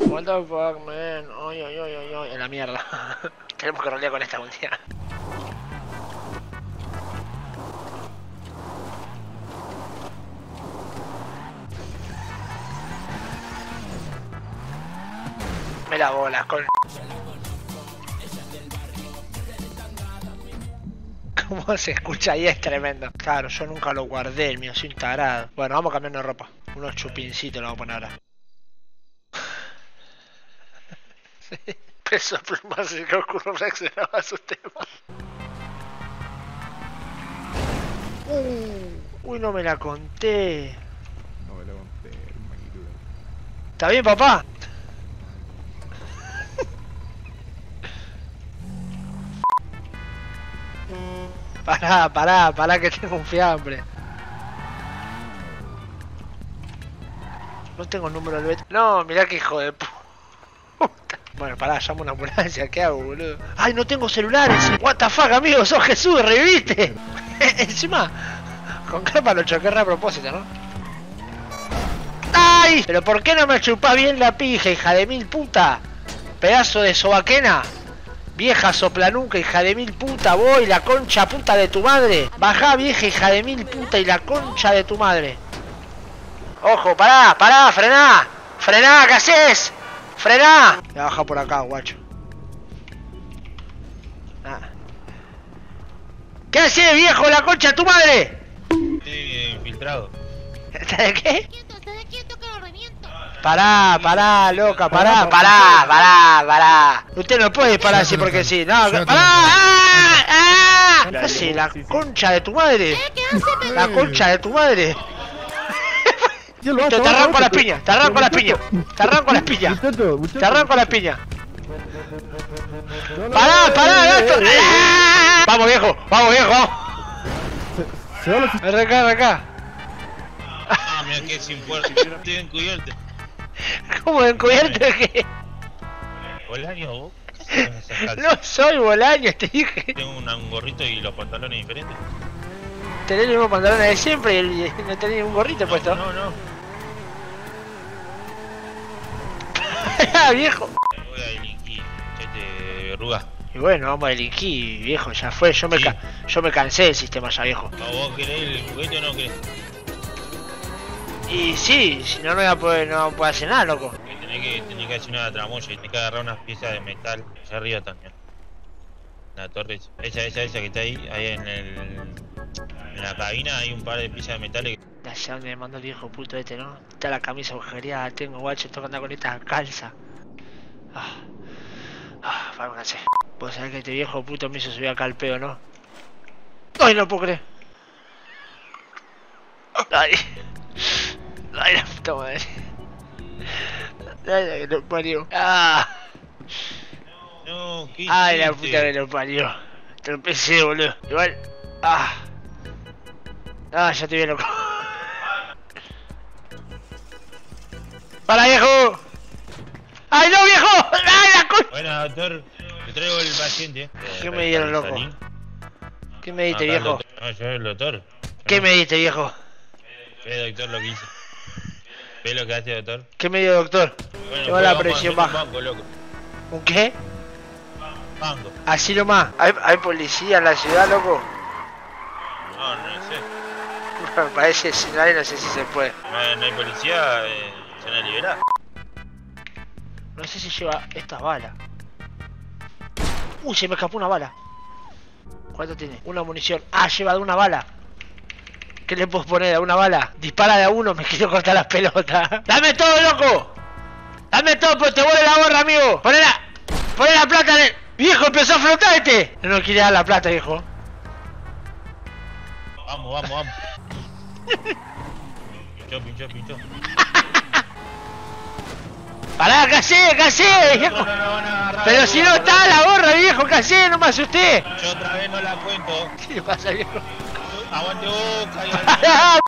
What the fuck, man. Ay, ay, ay, ay, ay. En la mierda. Tenemos que rolear con esta un día. Me la bolas con... Cómo se escucha ahí es tremendo. Claro, yo nunca lo guardé, el mío, soy un tarado. Bueno, vamos a cambiar de ropa. Unos chupincitos lo vamos a poner ahora. Sí. Peso Pluma se que ocurrió reaccionaba a sus temas. Uy, no me la conté. No me lo conté, maquitudo. ¿Está bien, papá? Pará, que tengo un fiambre. No tengo el número del Beto. No, mirá que hijo de puta. Bueno, pará, llamo una ambulancia, ¿qué hago, boludo? ¡Ay, no tengo celulares! What the fuck, amigo, sos Jesús, reviviste. Encima, con capa lo choqué a propósito, ¿no? ¡Ay! ¿Pero por qué no me chupás bien la pija, hija de mil puta? Pedazo de sobaquena. Vieja soplanuca, hija de mil puta, voy, la concha puta de tu madre. Bajá, vieja hija de mil puta, y la concha de tu madre. Ojo, pará, frená. Frená, ¿qué haces? Frená. Voy a bajar por acá, guacho. Ah. ¿Qué haces, viejo, la concha de tu madre? Infiltrado. ¿De qué? Estate quieto que lo reviento. Pará, loca, pará. Usted no puede parar así porque sí. No, pará. ¿Qué hace? La concha de tu madre. ¿Qué hace, pendejo? La concha de tu madre. Te arranco las piñas. Te arranco las piñas. Pará, gato. Vamos, viejo. Arranca. Ah, mira que sin fuerza. Estoy encubierto. ¿Cómo encubierto qué? Bolaño, vos. No soy Bolaños, te dije. Tengo un gorrito y los pantalones diferentes. Tenés los mismos pantalones de siempre y no tenés ningún gorrito puesto. No. Viejo. Voy a delinquir, chete ruga. Y bueno, vamos a delinquir, viejo, ya fue. Yo me cansé del sistema ya, viejo. ¿Vos querés el juguete o no querés? Y sí, si no, no puedo hacer nada, loco. Tenés que hacer una tramoya y tenés que agarrar unas piezas de metal allá arriba también. La torre, esa que está ahí en la cabina hay un par de piezas de metal que... Ya sé dónde me mandó el viejo puto este, ¿no? Está la camisa agujereada, tengo guacho, tengo que andar con esta calza. Me cansé. Vos sabés que este viejo puto me hizo subir acá al peo, ¿no? ¡Ay, no puedo creer! ¡Ay, la puta madre! ¡Ay, la que lo parió! No, ¿qué ¡Ay, la hiciste? puta que lo parió! Tropecé, boludo. Igual... ya estoy bien loco. ¡Para, viejo! ¡Ay, no, viejo! ¡Ay, la concha! Bueno, doctor, te traigo el paciente. ¿Qué me dieron, loco? ¿Qué me diste, viejo? No, yo el doctor. ¿Qué me diste, viejo? Ve, doctor, lo que hice. ¿Ve lo que hace, doctor? ¿Qué me dio, doctor? Bueno, Tengo la vamos a presión hacer un baja. banco, loco. ¿Un qué? Banco. Así nomás. ¿Hay policía en la ciudad, loco? No sé. Me parece si no hay, no sé si se puede. No hay policía, se van a liberar. No sé si lleva estas balas. Se me escapó una bala. ¿Cuánto tiene? Una munición. Lleva de una bala. ¿Qué le puedo poner a una bala? Dispara de a uno, me quiero cortar las pelotas. ¡Dame todo, loco! ¡Dame todo, pero te vuelve la gorra, amigo! ¡Poné la plata en el... ¡Viejo, empezó a flotar este! No quiere dar la plata, viejo. Vamos. Pinchó. ¡Pará, callé, viejo! No, Pero si no está la gorra, viejo, callé, no me asusté. Yo otra vez no la cuento. ¿Qué le pasa, viejo? Aguante boca.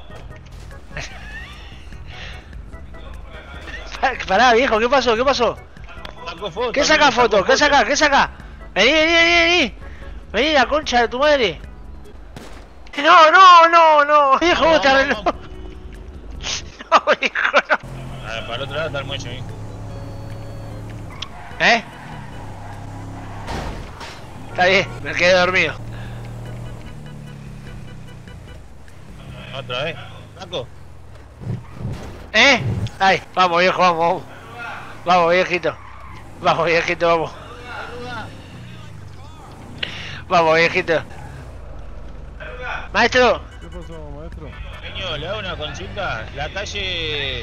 Pará, viejo, ¿qué pasó? Saco foto. ¿Qué saca foto? ¿Qué saca? Vení. Vení, la concha de tu madre. No. Viejo, vos te arregló. No, viejo, no. Para el otro lado está el muelle, hijo. ¿Eh? Está bien, me quedé dormido. Otra vez. Paco. ¿Eh? Ay, vamos viejo, vamos. Vamos viejito. Vamos viejito, vamos. Vamos viejito. Maestro. ¿Qué pasó, maestro? Señor, le hago una consulta. La calle...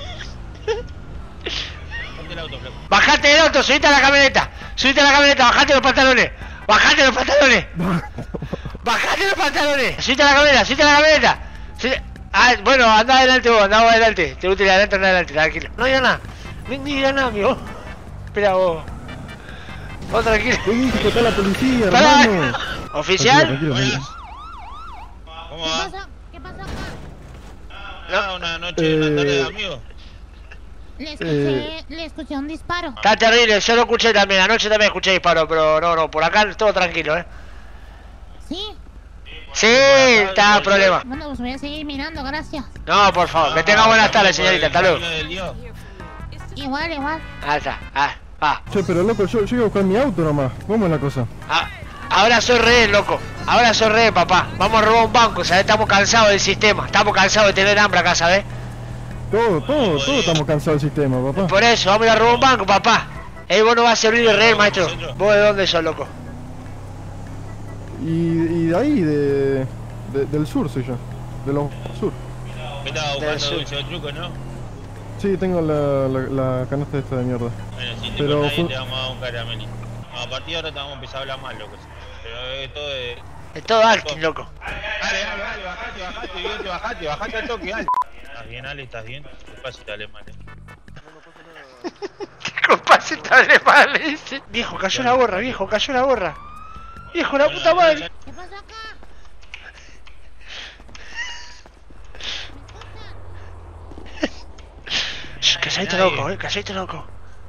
Ponte el auto, flaco. Bajate del auto, subite a la camioneta. Subite a la camioneta, bajate los pantalones. Bajate los pantalones. Bajate los pantalones. Subite a la camioneta, subite a la camioneta. Ah, bueno, anda adelante vos, anda vos adelante. Te gusta ir adelante, anda adelante, tranquilo. No diga nada. No diga nada, amigo. Espera vos. Vos tranquilo. Hijo, está la policía, Pará. hermano. ¿Oficial? Tranquilo, tranquilo. ¿Cómo ¿Qué va? pasa? ¿Qué pasa acá? Ah, una noche, una tarde de amigos. Le escuché un disparo. Está terrible, yo lo escuché también. Anoche también escuché disparo, pero no, por acá todo tranquilo, ¿Sí? Sí, está problema. Bueno, pues voy a seguir mirando, gracias. No, por favor, que tenga buenas tardes, señorita, hasta luego. Igual, igual. Ahí está, va. Che, pero loco, yo iba a buscar mi auto nomás. ¿Cómo es la cosa? Ahora soy rehén, loco. Ahora soy rehén, papá. Vamos a robar un banco, ¿sabes? Estamos cansados del sistema. Estamos cansados de tener hambre acá, ¿sabes? Todos estamos cansados del sistema, papá. Por eso, vamos a ir a robar un banco, papá. Vos no vas a servir de rehén, maestro. ¿Vos de dónde sos, loco? Y de ahí, del sur soy yo. De los sur. ¿Qué estaba buscando dulce de truco, no? Sí, tengo la canasta esta de mierda. Bueno, si te Pero con nadie fue- te vamos a dar un caramelito. No, a partir de ahora te vamos a empezar a hablar mal, loco. Pero es todo de... Es todo Alkin, loco. Dale, bajate al toque, dale. ¿Estás bien, Ale? ¿Estás bien? Disculpa si te hablé mal, ¿Qué compas está de mal, ese? Viejo, cayó la gorra, viejo, cayó la gorra. Viejo, la puta madre. ¿Qué pasa acá? Shh, calladito loco, calladito loco.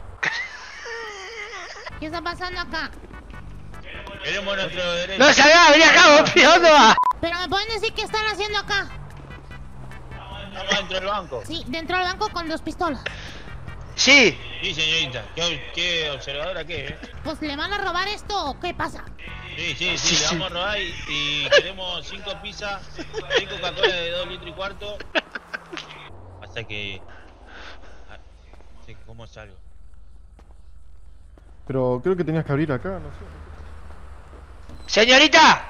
¿Qué está pasando acá? Queremos nuestro derecho. No salga, vení acá, vos, ¿a dónde va? Pero me pueden decir qué están haciendo acá. Estamos dentro del banco. Sí, dentro del banco con 2 pistolas. Sí, Sí, señorita. ¿Qué observadora qué, Pues le van a robar esto o qué pasa. Sí, le vamos a robar y queremos 5 pizzas, 6 Coca-Cola de 2 litros y cuarto. Hasta que... Sí, ¿cómo salgo? Pero creo que tenías que abrir acá, no sé. señorita.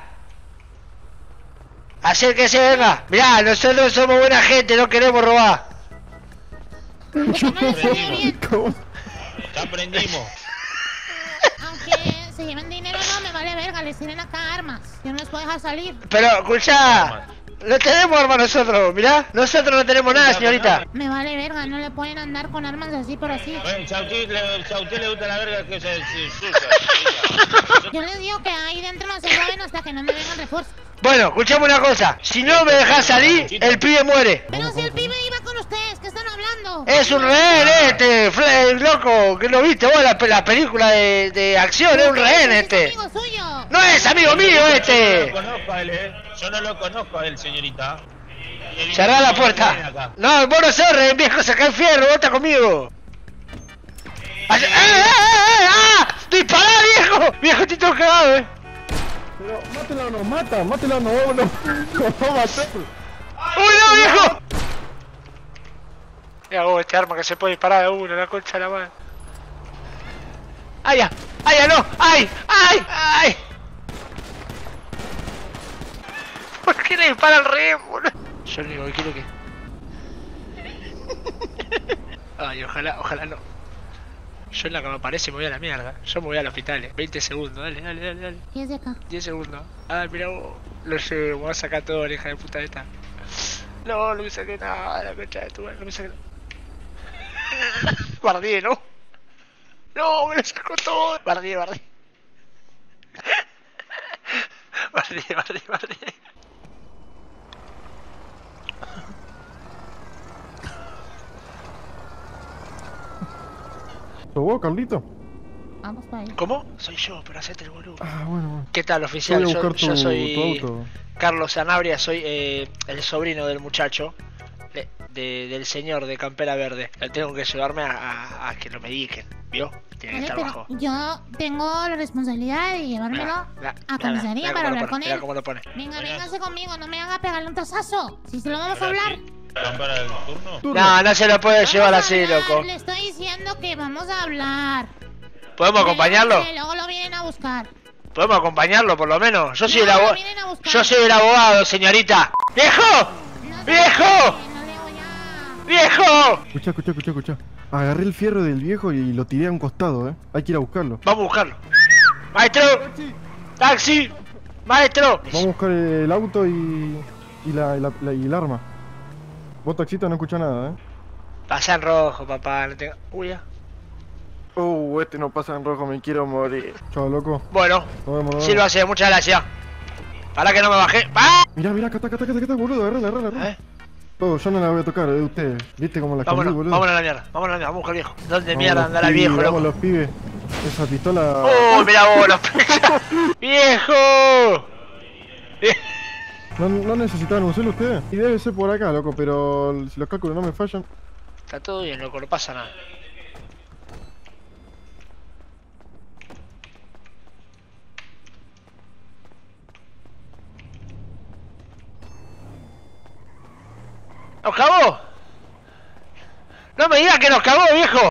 Acérquese, venga. Mirá, nosotros somos buena gente, no queremos robar. Porque no les oye bien. ¿Cómo? Ya aprendimos. Aunque se lleven dinero, no me vale verga. Les tienen acá armas. Yo no les puedo dejar salir. Pero, escuchá, no tenemos armas nosotros, mirá. Nosotros no tenemos nada, señorita. Me vale verga. No le pueden andar con armas así por así. Bueno, si a usted le gusta la verga que se suya. Yo les digo que ahí dentro no se mueven hasta que no me vengan refuerzos. Bueno, escuchame una cosa. Si no me dejás salir, el pibe muere. Pero si el pibe iba con ustedes, ¿qué están hablando? Es un rehén loco, que lo viste vos la película de acción, es un rehén Es este. amigo suyo. No es amigo mío Yo no este. lo conozco a él, Yo no lo conozco a él, señorita. Cerrá la puerta. No, vos no sos rehén, viejo, sacá el fierro, vos estás conmigo. ¡Ah! ¡Dispará, viejo! Viejo, estoy todo cagado, Pero mátela o no, mátela o no, vámonos. Vamos a matar. ¡Uy, no, viejo! Mira vos, este arma que se puede disparar de uno, la concha de la madre. ¡Ay, ya! ¡Ay, ya no! ¡Ay! ¡Ay! ¡Ay! ¿Por qué le dispara al rehén, boludo? Yo lo único que quiero que... Ay, ojalá no. Yo en la que me aparece me voy a la mierda. Yo me voy al hospital, 20 segundos, dale. ¿Qué es de acá? 10 segundos. Ah, mira vos. Lo llevo, me voy a sacar todo, la hija de puta esta. No me saqué nada, la concha de tu madre, no me saqué nada. Bardié, ¿no? No, me lo sacó todo. Bardié. Bardié. ¿Sos vos, Carlito? Vamos para allá. ¿Cómo? Soy yo, pero hacete el boludo. Ah, bueno. ¿Qué tal, oficial? Voy a buscar Yo soy tu auto. Carlos Sanabria, soy el sobrino del muchacho. del señor de campera verde. Tengo que llevarme a que lo mediquen, ¿vio? Tiene que Vale, estar pero bajo. yo tengo la responsabilidad de llevármelo a comisaría para hablar con Mira él. cómo lo pone. Venga, véngase conmigo, no me haga pegarle un tasazo. Si se lo vamos a hablar. ¿Van para el turno? No, no se lo puede llevar Vamos a así, hablar, loco. Le estoy diciendo que vamos a hablar. ¿Podemos acompañarlo? Que luego lo vienen a buscar. ¿Podemos acompañarlo por lo menos? Yo soy el No, lo abogado. vienen a buscar. Yo soy el abogado, señorita. ¡Viejo! No, ¡Viejo! No leo ya. ¡Viejo! Escucha. Agarré el fierro del viejo y lo tiré a un costado, Hay que ir a buscarlo. Vamos a buscarlo. ¡Maestro! ¡Taxi! ¡Maestro! Vamos a buscar el auto y el arma. Vos, taxista, no escuchás nada, Pasa en rojo, papá. No tengo... Uy, ya. Este no pasa en rojo, me quiero morir. Chao, loco. Bueno, Nos vemos. sí lo hace, muchas gracias. Para que no me baje. ¡Ah! Mirá, acá está, boludo, agarrala. Oh, yo no la voy a tocar, de ustedes. ¿Viste cómo la escondí, Vámonos, boludo? vámonos a la mierda. Vamos al viejo. ¿Dónde Vamos mierda los andará el pibes, viejo, vamos loco? los pibes. Esa pistola... ¡Oh, mira vos, los ¡Viejo! ¿No necesitaban un celu ustedes? Y debe ser por acá, loco, pero si los cálculos no me fallan... Está todo bien, loco, no pasa nada. ¿Nos cagó? No me digas que nos cagó, viejo.